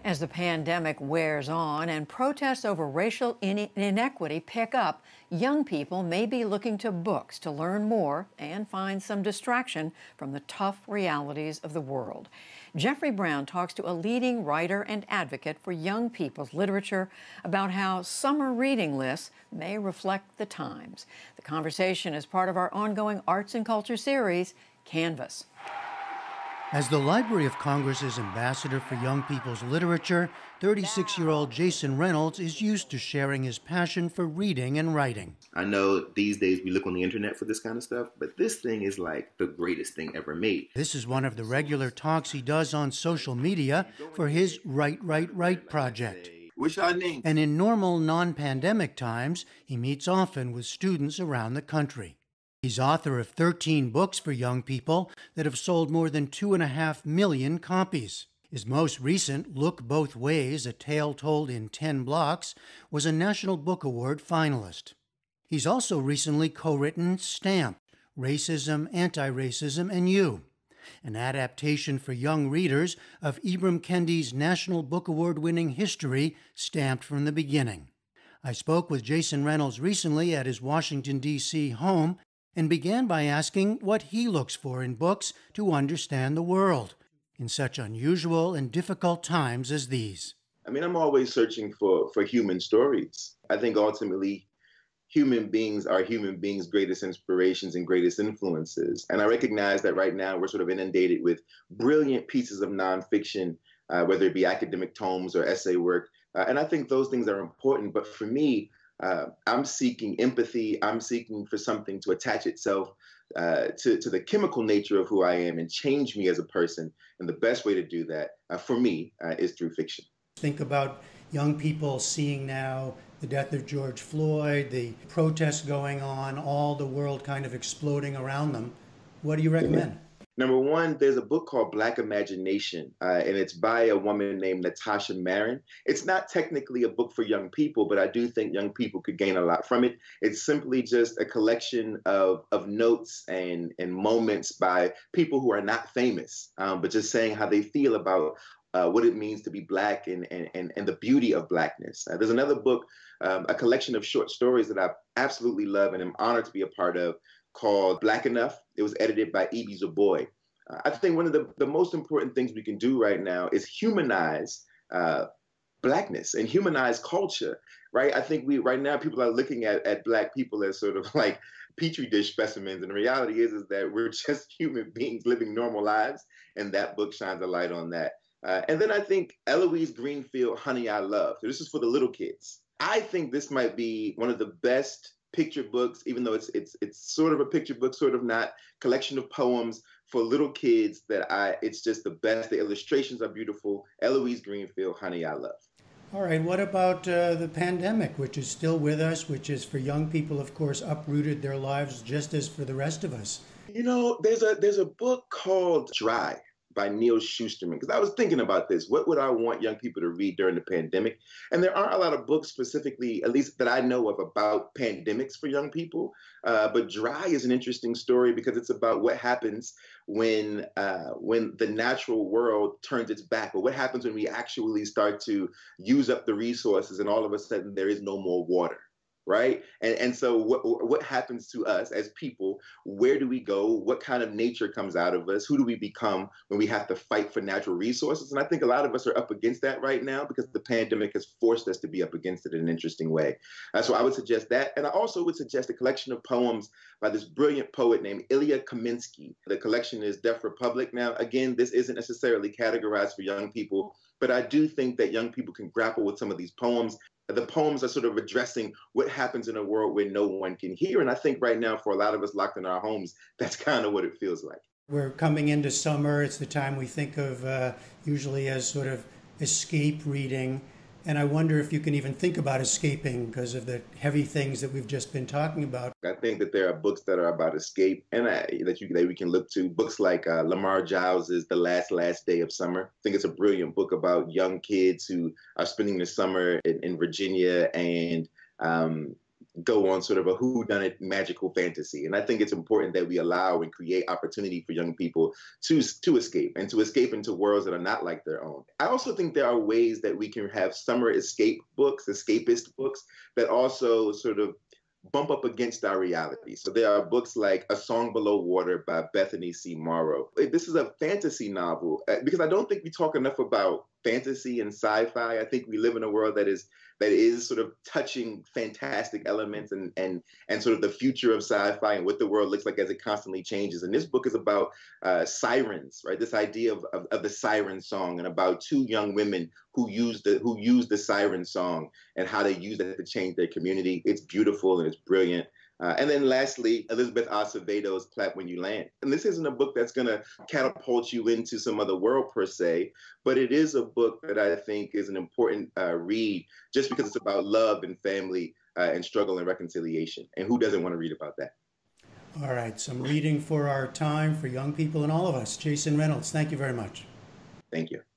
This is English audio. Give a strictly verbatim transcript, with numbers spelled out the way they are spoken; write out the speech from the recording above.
As the pandemic wears on and protests over racial in- inequity pick up, young people may be looking to books to learn more and find some distraction from the tough realities of the world. Jeffrey Brown talks to a leading writer and advocate for young people's literature about how summer reading lists may reflect the times. The conversation is part of our ongoing arts and culture series, Canvas. As the Library of Congress's ambassador for young people's literature, thirty-six-year-old Jason Reynolds is used to sharing his passion for reading and writing. I know these days we look on the internet for this kind of stuff, but this thing is like the greatest thing ever made. This is one of the regular talks he does on social media for his Write, Write, Write project. What's your name? And in normal, non-pandemic times, he meets often with students around the country. He's author of thirteen books for young people that have sold more than two and a half million copies. His most recent, Look Both Ways, A Tale Told in ten Blocks, was a National Book Award finalist. He's also recently co-written Stamped, Racism, Anti-Racism, and You, an adaptation for young readers of Ibram Kendi's National Book Award-winning history, Stamped from the Beginning. I spoke with Jason Reynolds recently at his Washington, D C home and began by asking what he looks for in books to understand the world in such unusual and difficult times as these. I mean, I'm always searching for, for human stories. I think ultimately human beings are human beings' greatest inspirations and greatest influences. And I recognize that right now we're sort of inundated with brilliant pieces of nonfiction, uh, whether it be academic tomes or essay work. Uh, and I think those things are important. But for me, Uh, I'm seeking empathy. I'm seeking for something to attach itself uh, to, to the chemical nature of who I am and change me as a person. And the best way to do that, uh, for me, uh, is through fiction. Think about young people seeing now the death of George Floyd, the protests going on, all the world kind of exploding around them. What do you recommend? Yeah. Number one, there's a book called Black Imagination, uh, and it's by a woman named Natasha Marin. It's not technically a book for young people, but I do think young people could gain a lot from it. It's simply just a collection of, of notes and, and moments by people who are not famous, um, but just saying how they feel about uh, what it means to be Black and, and, and, and the beauty of Blackness. Uh, there's another book, um, a collection of short stories that I absolutely love and am honored to be a part of, called Black Enough. It was edited by Ibi Zoboi. Uh, I think one of the, the most important things we can do right now is humanize uh, Blackness and humanize culture, right? I think we right now people are looking at, at Black people as sort of like Petri dish specimens. And the reality is, is that we're just human beings living normal lives. And that book shines a light on that. Uh, and then I think Eloise Greenfield, Honey, I Love. So this is for the little kids. I think this might be one of the best picture books, even though it's it's it's sort of a picture book, sort of not, collection of poems for little kids that I, it's just the best. The illustrations are beautiful. Eloise Greenfield, Honey, I Love. All right, what about uh, the pandemic, which is still with us, which is for young people, of course, uprooted their lives just as for the rest of us? You know, there's a there's a book called Dry by Neil Shusterman, because I was thinking about this. What would I want young people to read during the pandemic? And there aren't a lot of books specifically, at least that I know of, about pandemics for young people. Uh, but Dry is an interesting story because it's about what happens when uh, when the natural world turns its back, or what happens when we actually start to use up the resources and all of a sudden there is no more water. Right. And and so what what happens to us as people? Where do we go? What kind of nature comes out of us? Who do we become when we have to fight for natural resources? And I think a lot of us are up against that right now because the pandemic has forced us to be up against it in an interesting way. Uh, so I would suggest that. And I also would suggest a collection of poems by this brilliant poet named Ilya Kaminsky. The collection is Deaf Republic. Now, again, this isn't necessarily categorized for young people, but I do think that young people can grapple with some of these poems. The poems are sort of addressing what happens in a world where no one can hear. And I think right now, for a lot of us locked in our homes, that's kind of what it feels like. We're coming into summer. It's the time we think of uh, usually as sort of escape reading. And I wonder if you can even think about escaping because of the heavy things that we've just been talking about. I think that there are books that are about escape and uh, that you that we can look to. Books like uh, Lamar Giles's The Last Last Day of Summer. I think it's a brilliant book about young kids who are spending the summer in, in Virginia and um, go on sort of a whodunit magical fantasy. And I think it's important that we allow and create opportunity for young people to, to escape and to escape into worlds that are not like their own. I also think there are ways that we can have summer escape books, escapist books, that also sort of bump up against our reality. So there are books like A Song Below Water by Bethany C. Morrow. This is a fantasy novel because I don't think we talk enough about fantasy and sci-fi. I think we live in a world that is that is sort of touching fantastic elements and and and sort of the future of sci-fi and what the world looks like as it constantly changes. And this book is about uh, sirens, right? This idea of, of of the siren song and about two young women who use the who use the siren song and how they use it to change their community. It's beautiful and it's brilliant. Uh, and then lastly, Elizabeth Acevedo's Clap When You Land. And this isn't a book that's going to catapult you into some other world per se, but it is a book that I think is an important uh, read just because it's about love and family uh, and struggle and reconciliation. And who doesn't want to read about that? All right, some reading for our time, for young people and all of us. Jason Reynolds, thank you very much. Thank you.